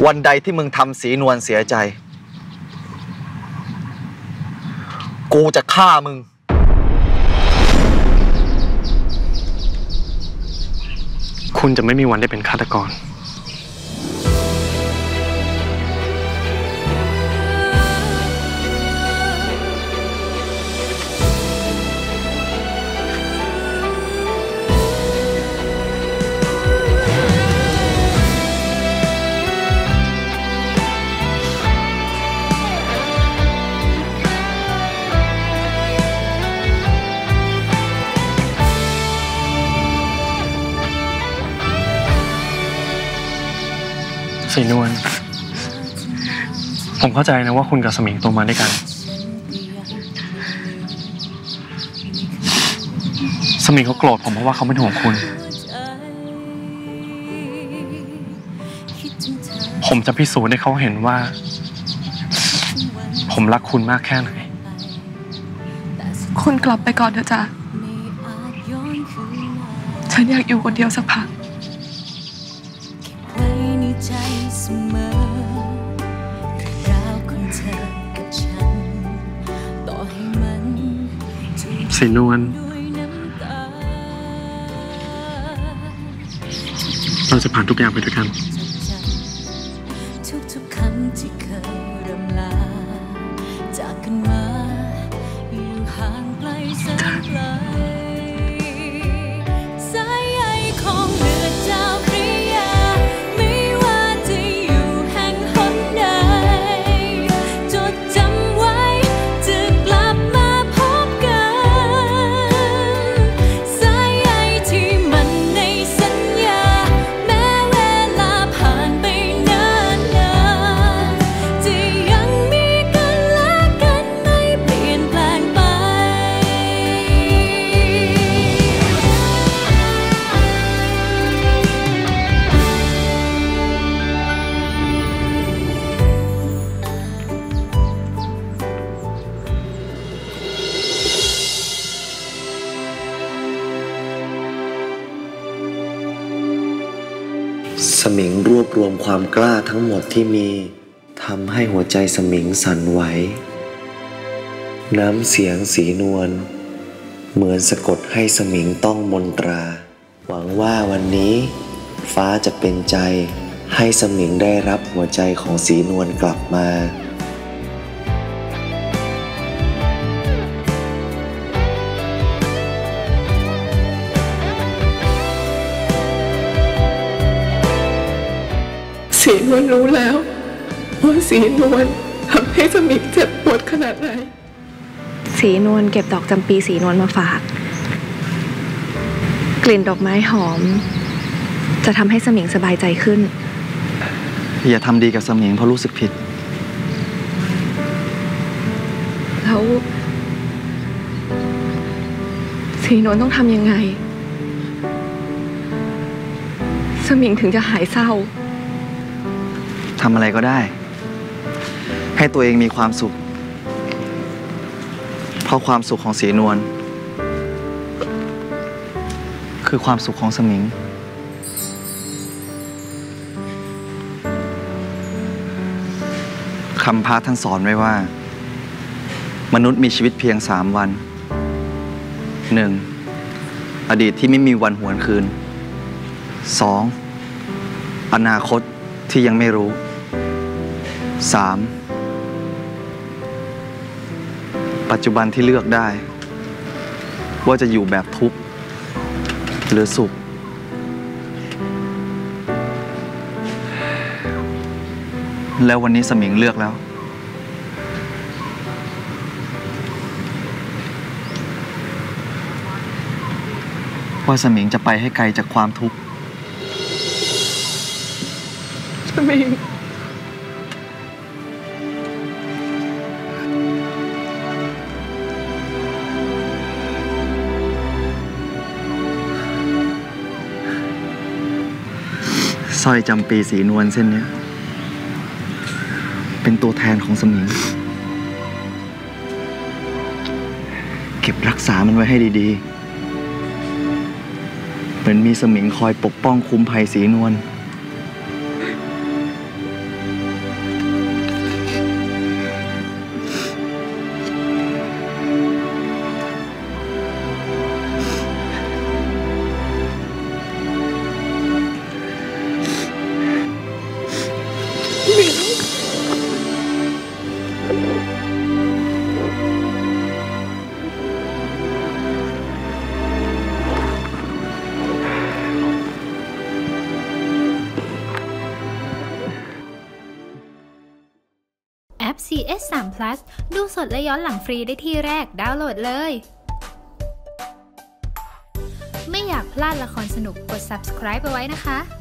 วันใดที่มึงทำสีนวลเสียใจกูจะฆ่ามึงคุณจะไม่มีวันได้เป็นฆาตกรสีนวลผมเข้าใจนะว่าคุณกับสมิงโตมาด้วยกันสมิงเขาโกรธผมเพราะว่าเขาเป็นห่วงคุณผมจะพิสูจน์ให้เขาเห็นว่าผมรักคุณมากแค่ไหนคุณกลับไปก่อนเถอะจ้ะฉันอยากอยู่คนเดียวสักพักสีนวลเราจะผ่านทุกอย่างไปด้วยกันทุกๆคำที่เคยรำลาจากกันมาอยู่ห่างไกลแสนไกลสายใยของเลือดเจ้าพระยาไม่ว่าจะอยู่แห่งหนใดจดจำไว้จะกลับมาพบกันสายใยที่มันในสัญญาแม้เวลาผ่านไปนานจะยังมีกันและกันไม่เปลี่ยนแปลงไปสมิงรวบรวมความกล้าทั้งหมดที่มีทำให้หัวใจสมิงสั่นไหวน้ำเสียงสีนวลเหมือนสะกดให้สมิงต้องมนตราหวังว่าวันนี้ฟ้าจะเป็นใจให้สมิงได้รับหัวใจของสีนวลกลับมาสีนวลรู้แล้วว่าสีนวลทำให้สมิงเจ็บปวดขนาดไหนสีนวลเก็บดอกจำปีสีนวลมาฝากกลิ่นดอกไม้หอมจะทำให้สมิงสบายใจขึ้นอย่าทำดีกับสมิงเพราะรู้สึกผิดแล้วสีนวลต้องทำยังไงสมิงถึงจะหายเศร้าทำอะไรก็ได้ให้ตัวเองมีความสุขเพราะความสุขของสีนวลคือความสุขของสมิงคำพระท่านสอนไว้ว่ามนุษย์มีชีวิตเพียง3 วัน 1. อดีตที่ไม่มีวันหวนคืน 2. อนาคตที่ยังไม่รู้ 3. ปัจจุบันที่เลือกได้ว่าจะอยู่แบบทุกข์หรือสุขแล้ววันนี้สมิงเลือกแล้วว่าสมิงจะไปให้ไกลจากความทุกข์สมิงสร้อยจำปีสีนวลเส้นนี้เป็นตัวแทนของสมิงเก็บรักษามันไว้ให้ดีๆเหมือนมีสมิงคอยปกป้องคุ้มภัยสีนวล PS3 Plus ดูสดและย้อนหลังฟรีได้ที่แรกดาวน์โหลดเลย ไม่อยากพลาดละครสนุกกด Subscribe ไปไว้นะคะ